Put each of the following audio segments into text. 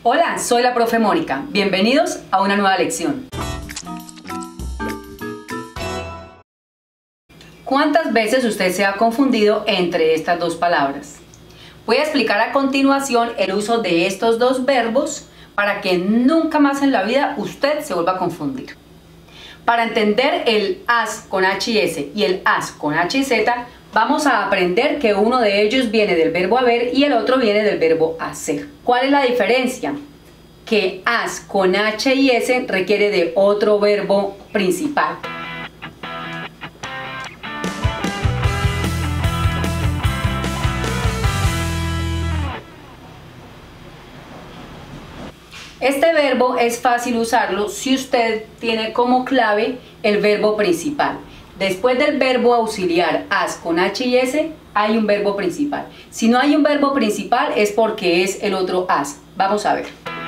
Hola, soy la profe Mónica. Bienvenidos a una nueva lección. ¿Cuántas veces usted se ha confundido entre estas dos palabras? Voy a explicar a continuación el uso de estos dos verbos para que nunca más en la vida usted se vuelva a confundir. Para entender el as con H y S y el as con H y Z, vamos a aprender que uno de ellos viene del verbo haber y el otro viene del verbo hacer. ¿Cuál es la diferencia? Que as con H y S requiere de otro verbo principal. Este verbo es fácil usarlo si usted tiene como clave el verbo principal. Después del verbo auxiliar as con H y S hay un verbo principal. Si no hay un verbo principal es porque es el otro as. Vamos a ver.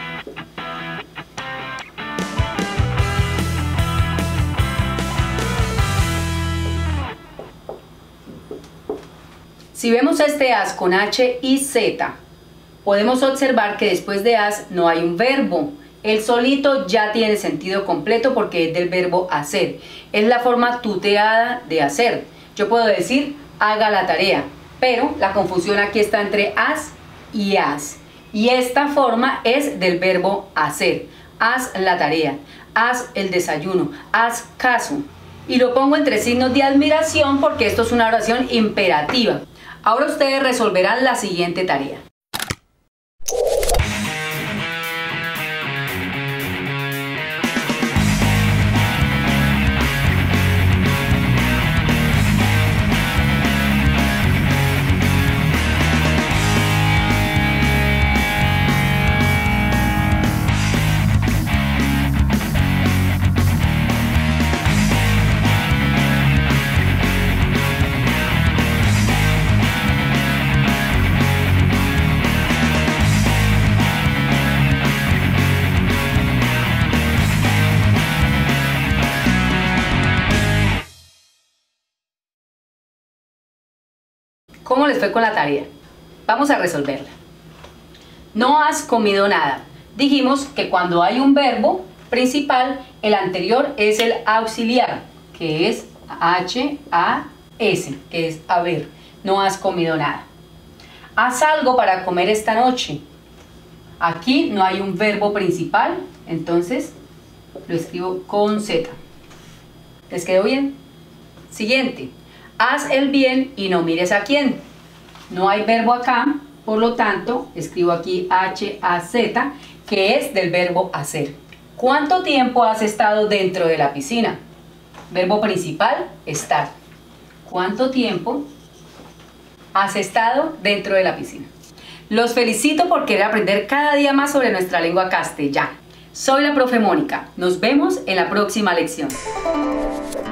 Si vemos este as con H y Z, podemos observar que después de as no hay un verbo. El solito ya tiene sentido completo porque es del verbo hacer. Es la forma tuteada de hacer. Yo puedo decir haga la tarea, pero la confusión aquí está entre as y as. Y esta forma es del verbo hacer. Haz la tarea, haz el desayuno, haz caso. Y lo pongo entre signos de admiración porque esto es una oración imperativa. Ahora ustedes resolverán la siguiente tarea. ¿Cómo les fue con la tarea? Vamos a resolverla. No has comido nada. Dijimos que cuando hay un verbo principal, el anterior es el auxiliar, que es H-A-S, que es haber. No has comido nada. Haz algo para comer esta noche. Aquí no hay un verbo principal, entonces lo escribo con Z. ¿Les quedó bien? Siguiente. Haz el bien y no mires a quién. No hay verbo acá, por lo tanto, escribo aquí H-A-Z, que es del verbo hacer. ¿Cuánto tiempo has estado dentro de la piscina? Verbo principal, estar. ¿Cuánto tiempo has estado dentro de la piscina? Los felicito por querer aprender cada día más sobre nuestra lengua castellana. Soy la profe Mónica. Nos vemos en la próxima lección.